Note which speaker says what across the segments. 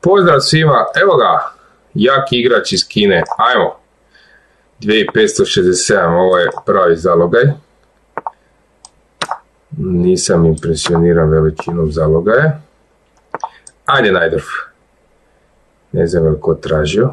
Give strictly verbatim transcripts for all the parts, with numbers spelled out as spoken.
Speaker 1: pozdrav svima, evo ga, jaki igrač iz Kine, ajmo, dvije hiljade petsto šezdeset sedam, ovo je pravi zalogaj, nisam impresioniran veličinom zalogaja, ajde Najdorf, ne znam je li ko tražio,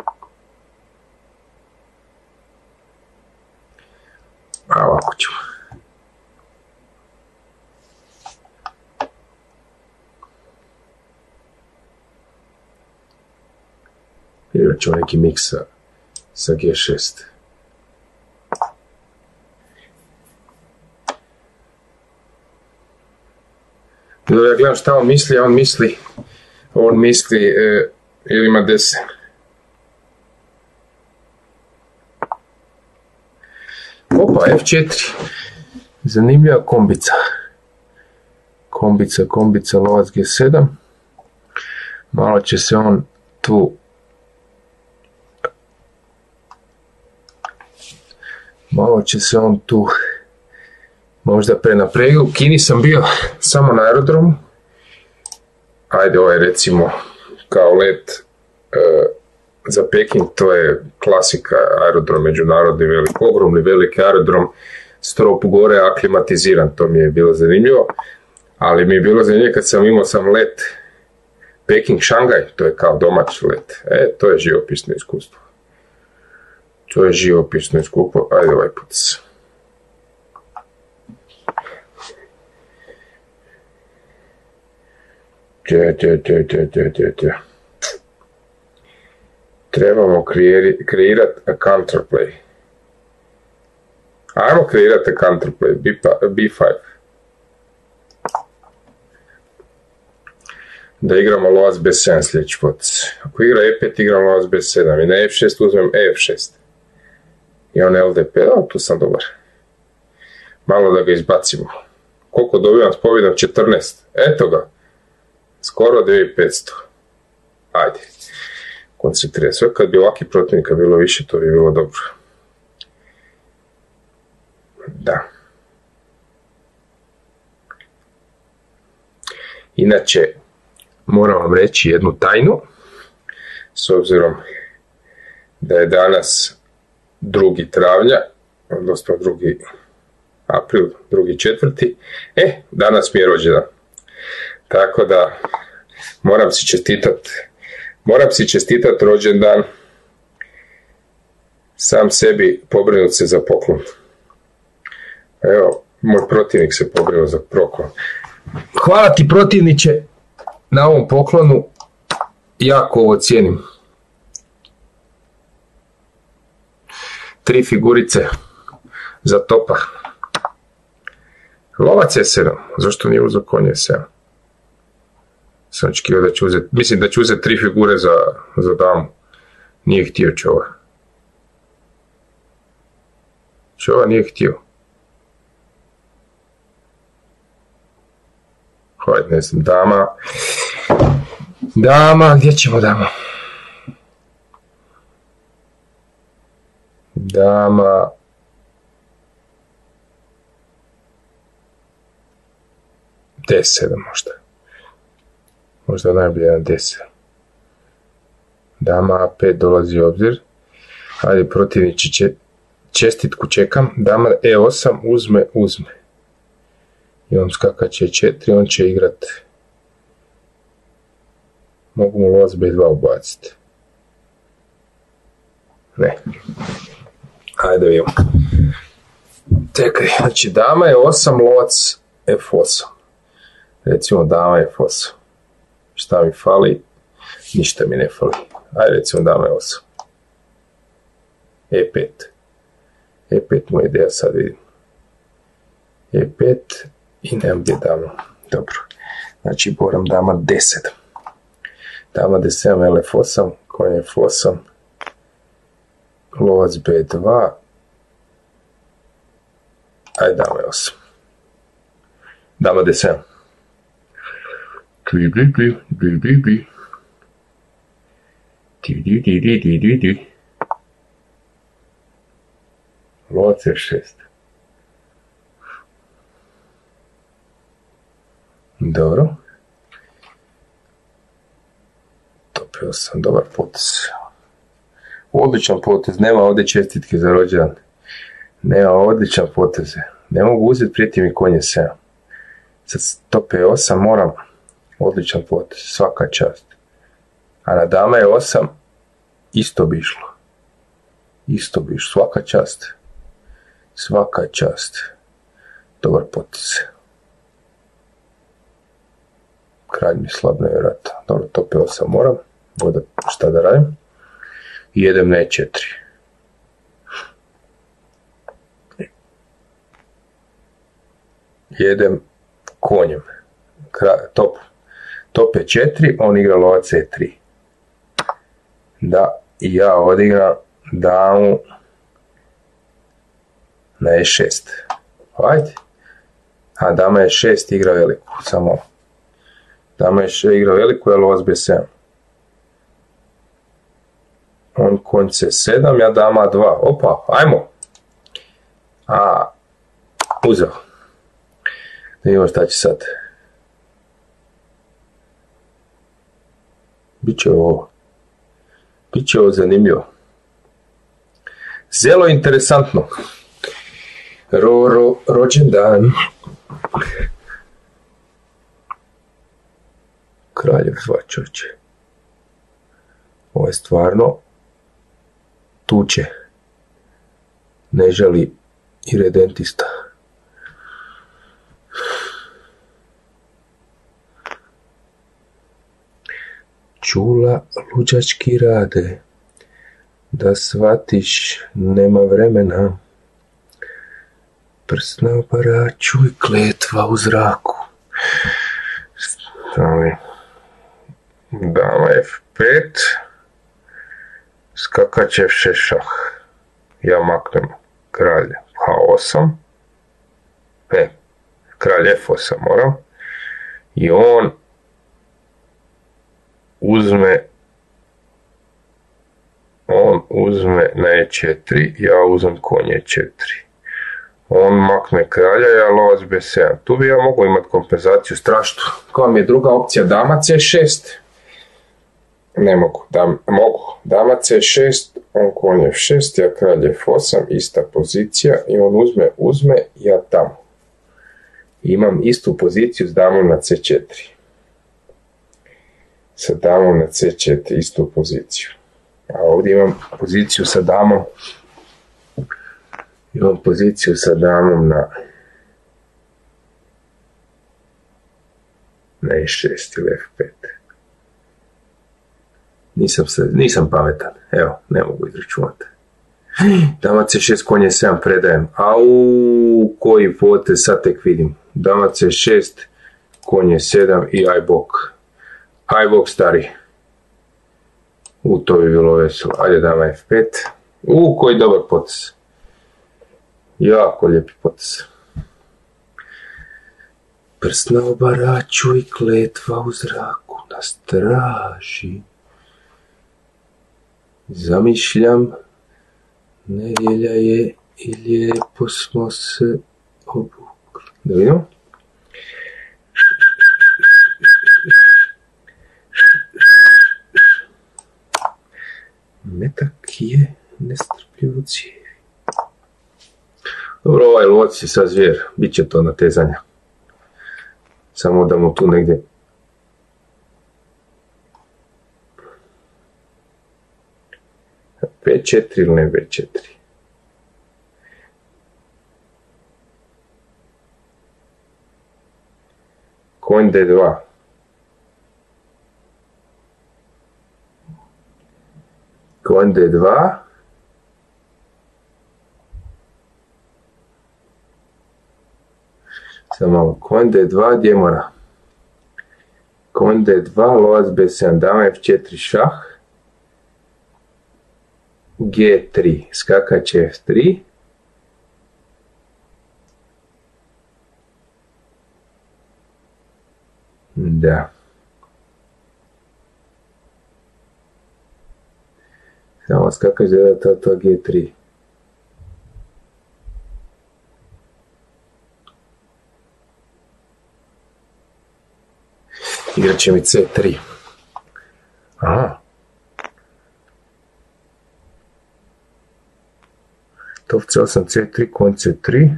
Speaker 1: a ovako ćemo. Igrat ćemo neki miks sa, sa G šest. Dobro, ja gledam šta on misli, a on misli, on misli, e, ili ima deset. Opa, F četiri. Zanimljiva kombica. Kombica, kombica, lovac G sedam. Malo će se on tu Malo će se on tu možda prenapregi. U Kini sam bio samo na aerodromu. Ajde, ovo je recimo kao let e, za Peking, to je klasika, aerodrom međunarodni, velik, ogromni veliki aerodrom, strop gore, aklimatiziran, to mi je bilo zanimljivo. Ali mi je bilo zanimljivo kad sam imao sam let Peking-Šangaj, to je kao domaći let. E, to je živopisno iskustvo. To je živopisno iskustvo, ajde ovaj put. Tje, tje, tje, tje, tje, tje, tje. Trebamo kreirati a counterplay. Ajmo kreirati a counterplay, B five. Da igramo lovac B sedam sljedeći put. Ako igra E pet, igramo lovac B sedam i na F šest uzmem E F šest. I on L D P, da, tu sam dobar. Malo da ga izbacimo. Koliko dobivam s pobjedom? četrnaest. Eto ga. Skoro dvije hiljade petsto. Ajde. Koncentriraj. Sve kad bi ovakih protivnika bilo više, to bi bilo dobro. Da. Inače, moram vam reći jednu tajnu. S obzirom da je danas drugi travnja, odnosno drugi april, drugi četvrti, e, danas mi je rođendan. Tako da moram si čestitat, moram si čestitat rođendan, sam sebi pobrinut se za poklon. Evo, moj protivnik se pobrinuo za poklon. Hvala ti protivniče na ovom poklonu, jako ovo cijenim. Tri figurice za topa. Lovac E sedam, zašto nije uzeo konje E sedam? Sam očekivao da će uzeti, mislim da će uzeti tri figure za, za damu. Nije htio čova. Čova nije htio. Hajde, ne znam, dama. Dama, gdje ćemo dama? Dama. D sedam možda. Možda najbolje jedan D sedam. Dama A pet dolazi u obzir. Ajde, protivnici će, čestitku čekam. Dama E osam uzme, uzme. I on skakat će četiri, on će igrat. Mogu mu lovac B dva ubaciti. Ne. Ajde vidimo. Čekaj, znači dama je osam, lovac F osam. Recimo dama F osam. Šta mi fali? Ništa mi ne fali. Ajde recimo dama je osam. E pet. E pet mu je ideja, sad vidim. E pet i nemam gdje dama. Dobro. Znači moram dama D sedam. Dama D sedam, L F osam, konj F osam. Lovac B dva. Ajde dama E osam. Dama D sedam. Bli, bli, bli, bli, bli, bli. Di, di, di, di, di, di, di. Lovac F šest. Dobro. Top osam, dobar potez. Odličan potez, nema ovdje čestitke za rođendan. Nema odličan potez. Ne mogu uzeti, prijeti mi konje sedam. Sad top je osam, moram. Odličan potez, svaka čast. A na dama je osam, isto bi išlo. Isto bi išlo, svaka čast. Svaka čast. Dobar potez. Kralj mi slab, nevjerojatno. Dobro, top je osam, moram. Voda, šta da radim? I jedem na e četiri. Jedem konjem. Kra, top. Top je četiri, on igra lovac e tri. Da, i ja odigram damu na e šest. Ajde. A dama je šest, igra veliku. Samo. Dama je šest, igra veliku, je lovac be sedam. On konj ce sedam, ja dama dva. Opa, ajmo. A, uzeo. Da vidimo šta će sad. Biće ovo. Biće ovo zanimljivo. Zelo interesantno. Ro, ro, rođendan. Kraljev dva, čovječe. Ovo je stvarno tuče. Ne želi i redentista. Čula luđački rade, da shvatiš nema vremena, prst na oparaču i kletva u zraku. Stavi. Dama ef pet, skakač ef šest šah. Ja maknem kralj ha osam, ne, kralj ef osam moram, i on uzme on uzme na e četiri, ja uzmem konj e četiri. On makne kralja, ja lovac be sedam. Tu bi ja mogu imati kompenzaciju strašnu. Koja mi je druga opcija? Dama ce šest. Ne mogu. Dam, mogu. Dama ce šest, on konj ef šest, ja kralj ef osam, ista pozicija i on uzme, uzme, ja tamo. Imam istu poziciju s damom na ce četiri. Sa damom na ce četiri, istu poziciju. A ovdje imam poziciju sa damom, imam poziciju sa damom na, na e šest ili ef pet. Nisam, se, nisam pametan, evo, ne mogu izračunati. Dama ce šest, konj e sedam predajem. Au, koji potez, sad tek vidim. Dama ce šest, konj e sedam i aj bok. Aj bok stari. U, to bi bilo veselo. Ajde dama ef pet. U, koji dobar potez. Jako lijepi potez. Prst na obaraču i kletva u zraku na straži. Zamišljam, nedjelja je i lijepo smo se obukli. Da vidimo. Metak je nestrpljiv u cijevi. Dobro, ovaj lovac je sad zvijer, bit će to natezanja. Samo da mu tu negdje be četiri ili ne be četiri. Konj de dva. Konj de dva. Samo malo. Konj de dva, gdje mora? Konj de dva, lovac be sedam, dama ef četiri šah. ge tri, skakač ef tri. Da. Samo skakač da to, to ge tri. Igrat će mi ce tri. Aha, top c osam, c tri, konj c tri,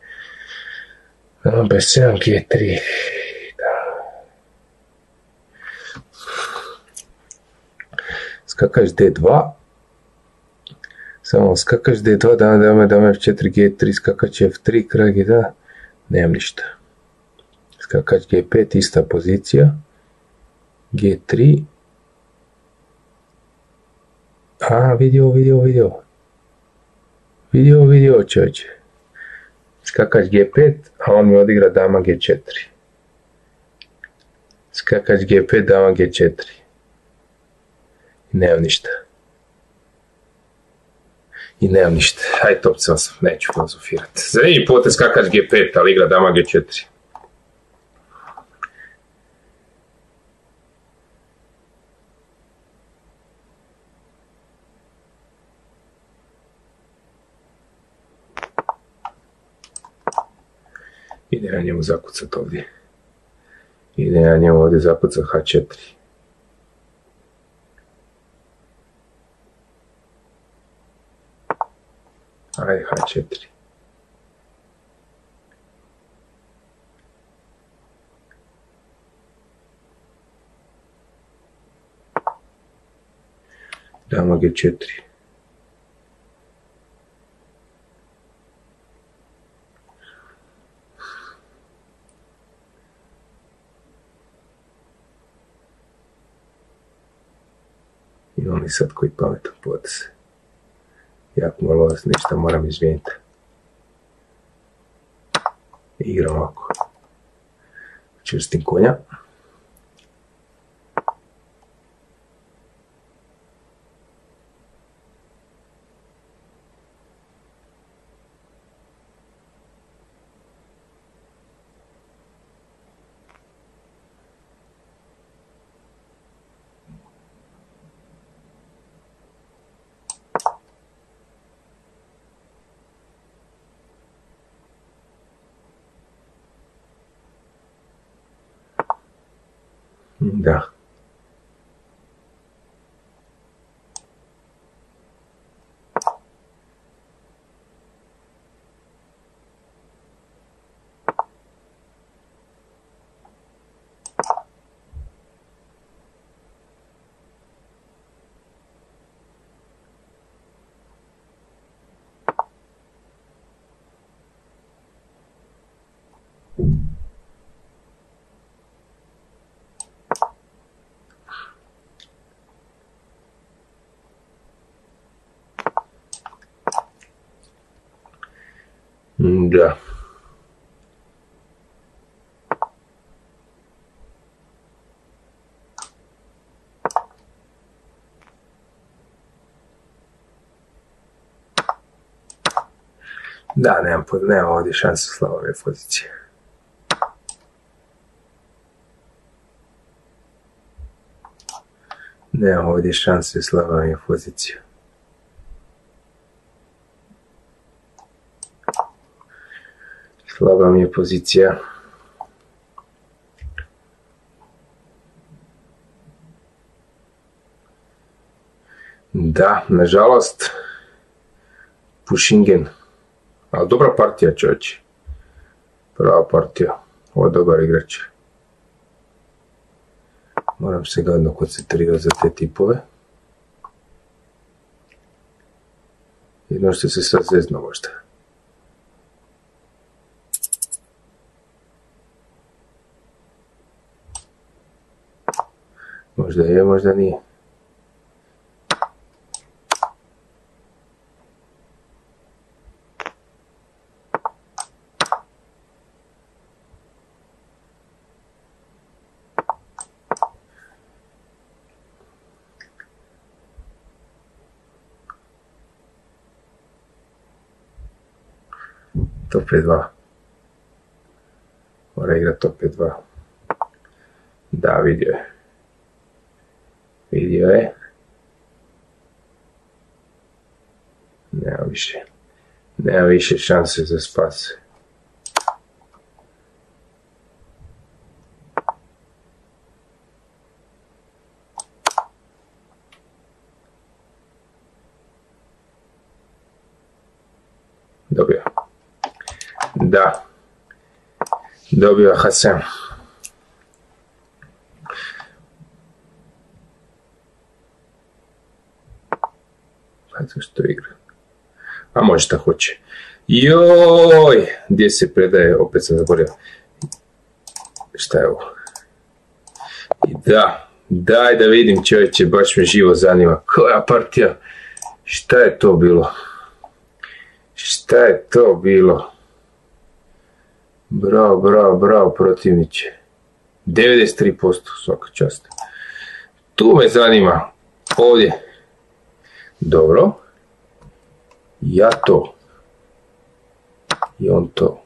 Speaker 1: b sedam, g tri. Skakač d dva, samo skakač d dva, dame, dame, dame f četiri, g tri, skakač f tri, kralj g dva, nemam ništa. Skakač g pet, ista pozicija, g tri, a vidio, vidio, vidio, vidio, vidio, čovječe. Skakač g pet, a on mi odigra dama g četiri. Skakač g pet, dama g četiri. Nemam ništa. I nemam ništa. Hajde, top c osam, neću filozofirati. Zadnji put je skakač g pet, ali igra dama g četiri. Ide ja njemu zakucat ovdje. Ide ja njemu ovdje zakucat h četiri. Ajde h četiri. Dama g četiri. Imam li sad koji pametan potez? Jako malo vas ništa moram izvijeniti. Igram ovako. Čvrstim konja. Da. Da. Da, nemam, nemam ovdje šanse Slavove pozicije. Nemam ovdje šanse Slavove pozicije. Slaba mi je pozicija. Da, nažalost, Pušingen. Ali dobra partija, čovječe. Prava partija. Ovo je dobar igrač. Moram se gadno koncentrirati za te tipove. Jedno što se sad zezno možda. Možda je, možda nije. Top e dva. Mora igrati top e dva. Da, vidio je. Vidio je. Nema više. Nema više šanse za spas. Da. Dobio Hasan. Pa što igra? A može šta hoće. Joj! Gdje se predaje? Opet sam zaboravio. Šta je ovo? I da. Daj da vidim, čovječe, baš me živo zanima. Koja partija? Šta je to bilo? Šta je to bilo? Bravo, bravo, bravo, protivniče. devedeset tri posto svaka čast. Tu me zanima. Ovdje. Dobro. Ja to. I on to.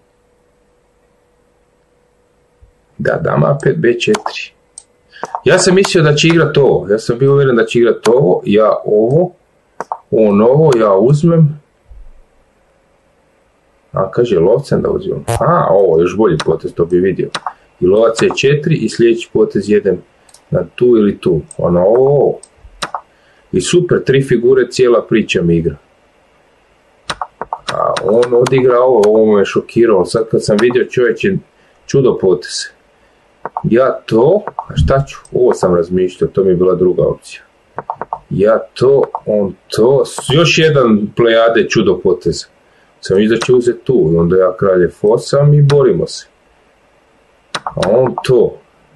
Speaker 1: Da, dama A pet, B četiri. Ja sam mislio da će igrat ovo. Ja sam bio uvjeren da će igrat ovo. Ja ovo. On ovo. Ja uzmem. A kaže lovcem da uzmem. A, ovo još bolji potez, to bi vidio. I lovac je četiri i sljedeći potez jedan na tu ili tu. Ono ovo. I super, tri figure, cijela priča mi igra. A on odigra ovo, ovo me je šokirao. Sad kad sam vidio, čovječ je čudo potez. Ja to, a šta ću? Ovo sam razmišljao, to mi je bila druga opcija. Ja to, on to, još jedan plejade čudo poteza. Sam vidio da će uzeti tu, i onda ja kralje fosam i borimo se. A on to.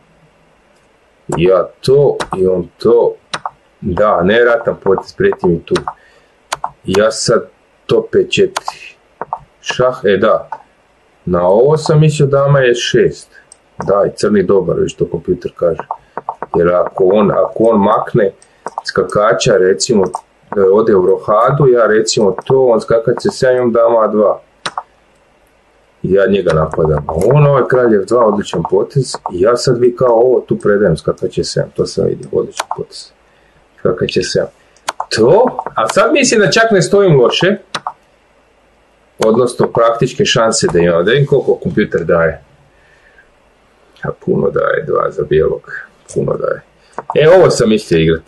Speaker 1: Ja to, i on to. Da, nevjerojatan potez, prijeti mi tu. Ja sad to P četiri. Šah, e da. Na ovo sam mislio dama je šest. Da, i crni dobar, već to kompjuter kaže. Jer ako on, ako on makne skakača, recimo, ode u rohadu, ja recimo to, on skakač se sedam, dama A dva. Ja njega napadam. On, ovaj kraljev dva, odličan potez. I ja sad vi kao ovo tu predajem skakač je sedam. To sam vidio, odličan potez. Skakač je sedam. To, a sad mislim da čak ne stojim loše. Odnosno praktičke šanse da imam. Da vidim koliko kompjuter daje. A puno daje, dva za bijelog. Puno daje. E, ovo sam mislio igrat.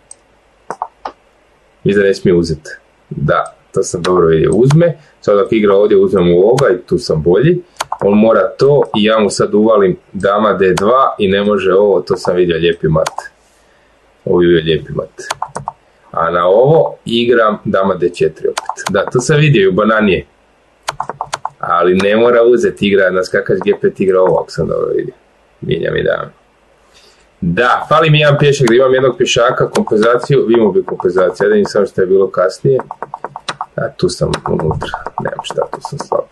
Speaker 1: Mislim da ne smije uzeti. Da, to sam dobro vidio. Uzme. Sad ako igra ovdje, uzmem u ovoga i tu sam bolji. On mora to i ja mu sad uvalim dama D dva i ne može ovo. To sam vidio, lijepi mat. Ovo je bio lijepi mat. A na ovo igram dama D četiri opet. Da, to sam vidio i u bananije. Ali ne mora uzeti, igra na skakač G pet, igra ovo, ako sam dobro vidio. Minja mi dame. Da, fali mi jedan pješak, da imam jednog pješaka, kompenzaciju, imao bi kompenzaciju, ja da nisam što je bilo kasnije. A tu sam unutra, nemam šta, tu sam slabo.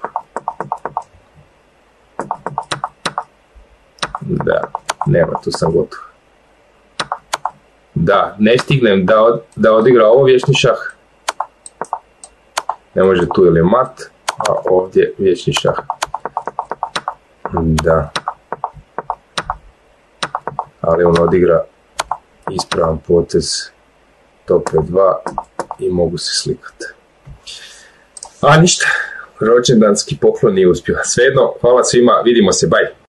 Speaker 1: Da, nema, tu sam gotov. Da, ne stignem da, od, da odigra ovo vječni šah. Ne može tu ili mat, a ovdje vječni šah. Da. Ali on odigra ispravan potez top P dva i mogu se slikati. A ništa, rođendanski poklon nije uspio. Svejedno, hvala svima, vidimo se, bye.